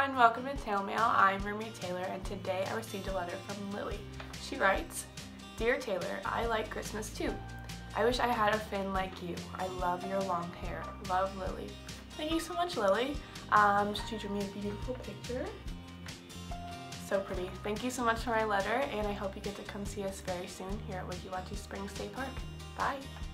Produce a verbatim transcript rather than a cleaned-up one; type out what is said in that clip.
everyone, welcome to Tail Mail. I'm Mermaid Taylor and today I received a letter from Lily. She writes, "Dear Taylor, I like Christmas too. I wish I had a fin like you. I love your long hair. Love, Lily." Thank you so much, Lily. Um, she drew me a beautiful picture. So pretty. Thank you so much for my letter and I hope you get to come see us very soon here at Weeki Wachee Spring State Park. Bye!